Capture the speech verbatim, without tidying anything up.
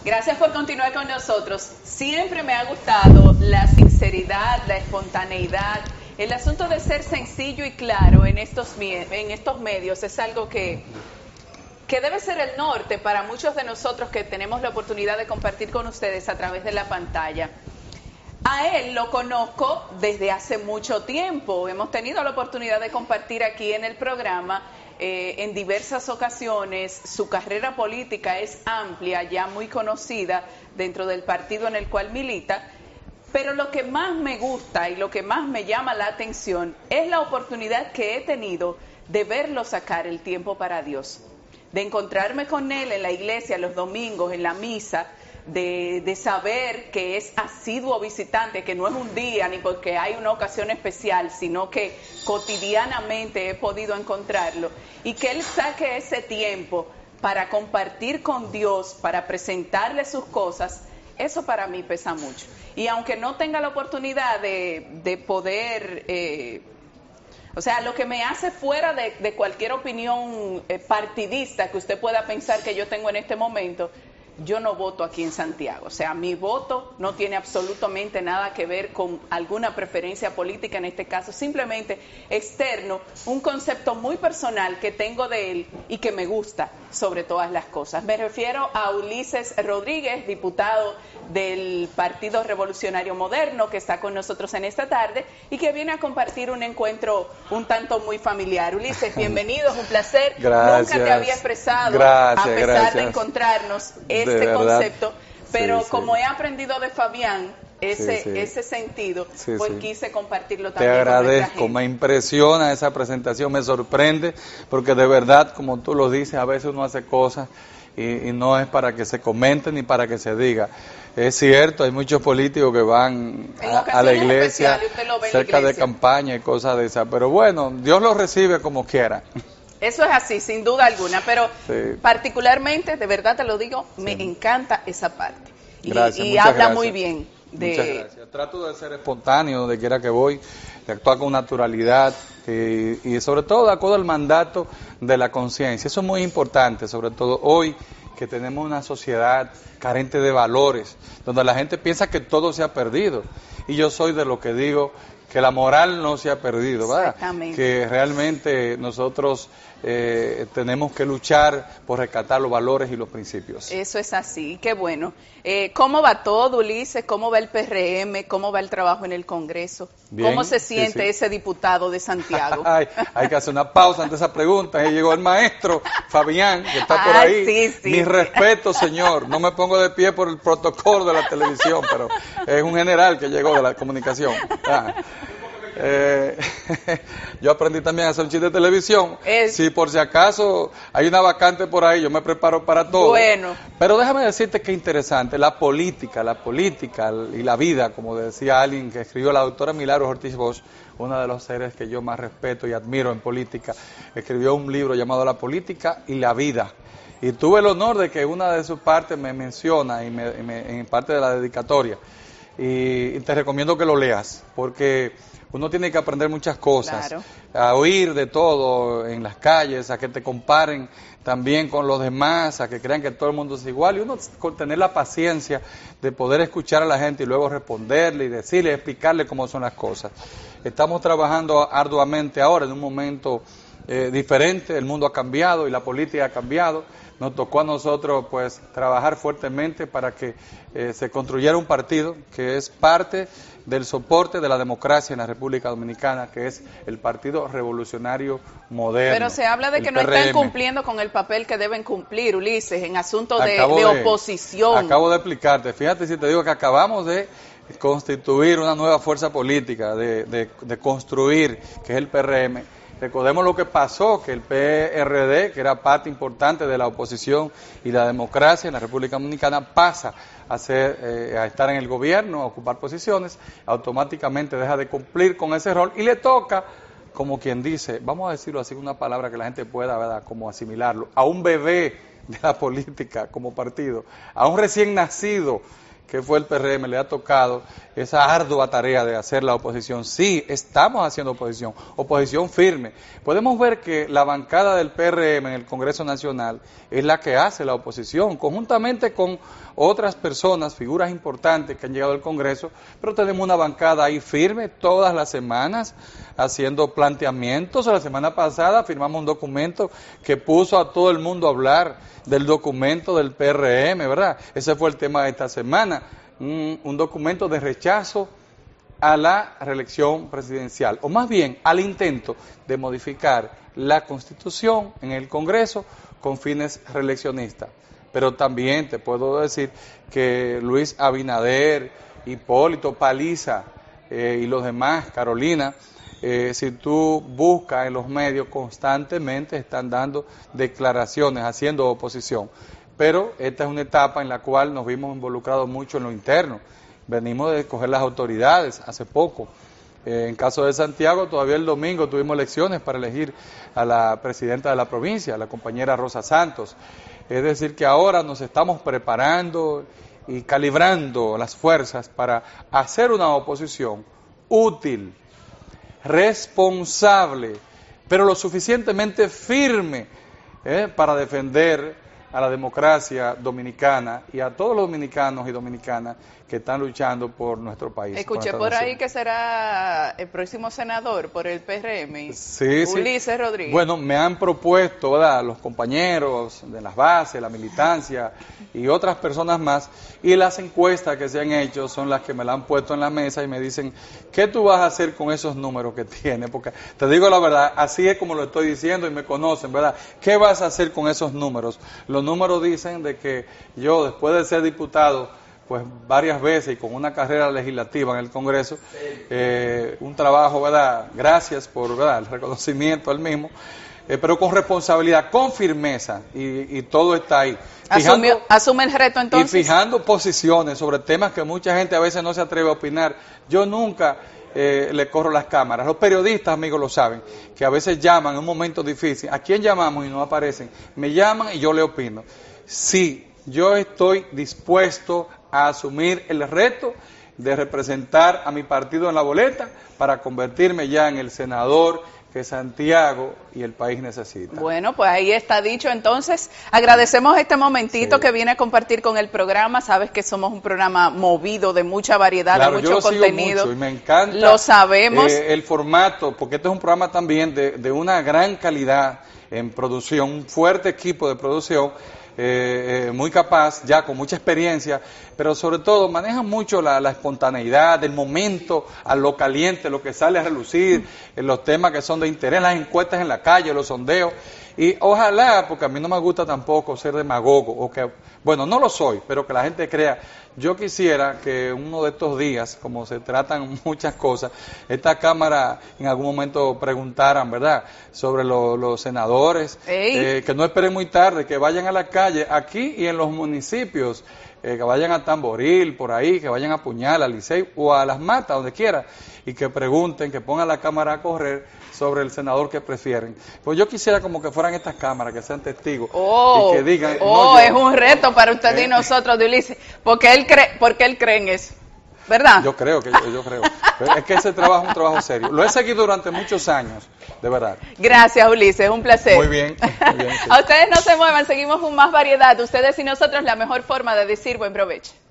Gracias por continuar con nosotros. Siempre me ha gustado la sinceridad, la espontaneidad. El asunto de ser sencillo y claro en estos, en estos medios es algo que, que debe ser el norte para muchos de nosotros que tenemos la oportunidad de compartir con ustedes a través de la pantalla. A él lo conozco desde hace mucho tiempo. Hemos tenido la oportunidad de compartir aquí en el programa eh, en diversas ocasiones. Su carrera política es amplia, ya muy conocida dentro del partido en el cual milita. Pero lo que más me gusta y lo que más me llama la atención es la oportunidad que he tenido de verlo sacar el tiempo para Dios, de encontrarme con él en la iglesia los domingos, en la misa, de, de saber que es asiduo visitante, que no es un día ni porque hay una ocasión especial, sino que cotidianamente he podido encontrarlo, y que él saque ese tiempo para compartir con Dios, para presentarle sus cosas. Eso para mí pesa mucho. Y aunque no tenga la oportunidad de, de poder, eh, o sea, lo que me hace fuera de, de cualquier opinión eh, partidista que usted pueda pensar que yo tengo en este momento, yo no voto aquí en Santiago. O sea, mi voto no tiene absolutamente nada que ver con alguna preferencia política en este caso, simplemente externo, un concepto muy personal que tengo de él y que me gusta sobre todas las cosas. Me refiero a Ulises Rodríguez, diputado del Partido Revolucionario Moderno, que está con nosotros en esta tarde y que viene a compartir un encuentro un tanto muy familiar. Ulises, bienvenido, es un placer. Gracias. Nunca te había expresado, Gracias, a pesar gracias. de encontrarnos, este de concepto, pero sí, sí. como he aprendido de Fabián ese, sí, sí. ese sentido, sí, pues sí. quise compartirlo Te también con nuestra agradezco, gente. me impresiona esa presentación, me sorprende, porque de verdad, como tú lo dices, a veces uno hace cosas y, y no es para que se comente ni para que se diga. Es cierto, hay muchos políticos que van a, a la iglesia, cerca de campaña y cosas de esas, pero bueno, Dios los recibe como quiera. Eso es así, sin duda alguna, pero sí. particularmente, de verdad te lo digo, me sí. encanta esa parte. Y, gracias, y habla gracias. muy bien. De... Muchas gracias. Trato de ser espontáneo donde quiera que voy, de actuar con naturalidad y, y sobre todo de acuerdo al mandato de la conciencia. Eso es muy importante, sobre todo hoy que tenemos una sociedad carente de valores, donde la gente piensa que todo se ha perdido. Y yo soy de lo que digo que la moral no se ha perdido, ¿verdad? Que realmente nosotros eh, tenemos que luchar por rescatar los valores y los principios. Eso es así, qué bueno. Eh, ¿Cómo va todo, Ulises? ¿Cómo va el P R M? ¿Cómo va el trabajo en el Congreso? Bien, ¿Cómo se siente sí, sí. ese diputado de Santiago? Ay, hay que hacer una pausa ante esa pregunta. Ahí llegó el maestro Fabián, que está por Ay, ahí. sí, sí, Mi sí. respeto, señor. No me pongo de pie por el protocolo de la televisión, pero es un general que llegó de la comunicación. Ah. Eh, yo aprendí también a hacer un chiste de televisión. Es... Si por si acaso hay una vacante por ahí, yo me preparo para todo. Bueno. Pero déjame decirte que interesante, la política, la política y la vida, como decía alguien que escribió, la doctora Milagros Ortiz Bosch, una de los seres que yo más respeto y admiro en política, escribió un libro llamado La política y la vida. Y tuve el honor de que una de sus partes me menciona y me, me, en parte de la dedicatoria. Y, y te recomiendo que lo leas, porque uno tiene que aprender muchas cosas, claro. a oír de todo en las calles, a que te comparen también con los demás, a que crean que todo el mundo es igual, y uno tener la paciencia de poder escuchar a la gente y luego responderle y decirle, explicarle cómo son las cosas. Estamos trabajando arduamente ahora en un momento eh, diferente, el mundo ha cambiado y la política ha cambiado. Nos tocó a nosotros pues trabajar fuertemente para que eh, se construyera un partido que es parte del soporte de la democracia en la República Dominicana, que es el Partido Revolucionario Moderno. Pero se habla de que no P R M. están cumpliendo con el papel que deben cumplir, Ulises, en asuntos de, de, de oposición. Acabo de explicarte, fíjate si te digo que acabamos de constituir una nueva fuerza política, de, de, de construir, que es el P R M. Recordemos lo que pasó, que el P R D, que era parte importante de la oposición y la democracia en la República Dominicana, pasa a, ser, eh, a estar en el gobierno, a ocupar posiciones, automáticamente deja de cumplir con ese rol y le toca, como quien dice, vamos a decirlo así, una palabra que la gente pueda, ¿verdad?, como asimilarlo, a un bebé de la política como partido, a un recién nacido que fue el P R M, le ha tocado esa ardua tarea de hacer la oposición. Sí, estamos haciendo oposición, oposición firme. Podemos ver que la bancada del P R M en el Congreso Nacional es la que hace la oposición, conjuntamente con otras personas, figuras importantes que han llegado al Congreso, pero tenemos una bancada ahí firme todas las semanas, haciendo planteamientos. La semana pasada firmamos un documento que puso a todo el mundo a hablar del documento del P R M, ¿verdad? Ese fue el tema de esta semana, un, un documento de rechazo a la reelección presidencial, o más bien al intento de modificar la Constitución en el Congreso con fines reeleccionistas. Pero también te puedo decir que Luis Abinader, Hipólito, Paliza eh, y los demás, Carolina, Eh, si tú buscas en los medios, constantemente están dando declaraciones, haciendo oposición. Pero esta es una etapa en la cual nos vimos involucrados mucho en lo interno. Venimos de escoger las autoridades hace poco. Eh, en caso de Santiago, todavía el domingo tuvimos elecciones para elegir a la presidenta de la provincia, la compañera Rosa Santos. Es decir, que ahora nos estamos preparando y calibrando las fuerzas para hacer una oposición útil, responsable, pero lo suficientemente firme eh, para defender a la democracia dominicana y a todos los dominicanos y dominicanas que están luchando por nuestro país. Escuché por, por ahí que será el próximo senador por el P R M, sí, Ulises sí. Rodríguez. Bueno, me han propuesto, ¿verdad?, los compañeros de las bases, la militancia y otras personas más, y las encuestas que se han hecho son las que me la han puesto en la mesa y me dicen, ¿qué tú vas a hacer con esos números que tienes? Porque te digo la verdad, así es como lo estoy diciendo y me conocen, ¿verdad? ¿Qué vas a hacer con esos números? Los números dicen de que yo, después de ser diputado, pues varias veces y con una carrera legislativa en el Congreso, eh, un trabajo, ¿verdad? Gracias por, ¿verdad?, el reconocimiento al mismo, eh, pero con responsabilidad, con firmeza, y, y todo está ahí. Fijando, Asumió, asume el reto entonces. Y fijando posiciones sobre temas que mucha gente a veces no se atreve a opinar. Yo nunca eh, le corro las cámaras. Los periodistas, amigos, lo saben, que a veces llaman en un momento difícil. ¿A quién llamamos y no aparecen? Me llaman y yo le opino. Sí, yo estoy dispuesto a asumir el reto de representar a mi partido en la boleta para convertirme ya en el senador que Santiago y el país necesitan. Bueno, pues ahí está dicho. Entonces, agradecemos este momentito sí. que viene a compartir con el programa. Sabes que somos un programa movido de mucha variedad, claro, de mucho yo lo contenido. Sigo mucho y me encanta. Lo sabemos. Eh, el formato, porque este es un programa también de, de una gran calidad en producción, un fuerte equipo de producción. Eh, eh, muy capaz, ya con mucha experiencia, pero sobre todo maneja mucho la, la espontaneidad, el momento, a lo caliente, lo que sale a relucir, eh, los temas que son de interés, las encuestas en la calle, los sondeos, y ojalá, porque a mí no me gusta tampoco ser demagogo, o que, bueno, no lo soy, pero que la gente crea. Yo quisiera que uno de estos días, como se tratan muchas cosas, esta Cámara en algún momento preguntaran, ¿verdad?, sobre lo, los senadores, eh, que no esperen muy tarde, que vayan a la calle, aquí y en los municipios, eh, que vayan a Tamboril, por ahí, que vayan a Puñal, a Licey o a Las Matas, donde quiera, y que pregunten, que pongan la cámara a correr sobre el senador que prefieren. Pues yo quisiera como que fueran estas cámaras, que sean testigos, oh, y que digan... Oh, no, yo, es un reto para usted eh, y nosotros, de Ulises, porque él cree, porque él cree en eso, ¿verdad? Yo creo, que yo, yo creo. Es que ese trabajo es un trabajo serio. Lo he seguido durante muchos años, de verdad. Gracias, Ulises, un placer. Muy bien. Muy bien sí. A ustedes no se muevan, seguimos con más variedad. Ustedes y nosotros, la mejor forma de decir buen provecho.